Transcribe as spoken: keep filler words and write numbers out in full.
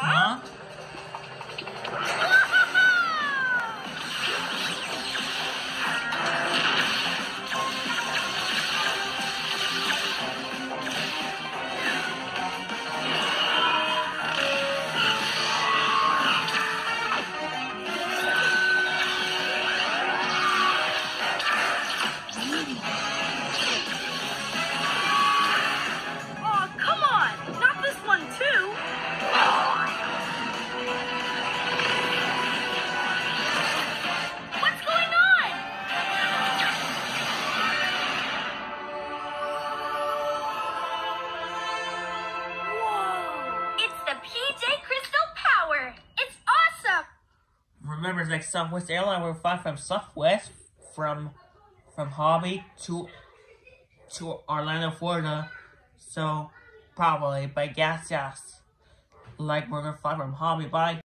Huh? Oh, come on! Not this one, too! What's going on? Whoa! It's the P J Crystal Power! It's awesome! Remember, like Southwest Airlines, we're flying from Southwest, from from Hobby to to Orlando, Florida. So probably by gas gas. Like we're gonna fly from Hobby. Bye.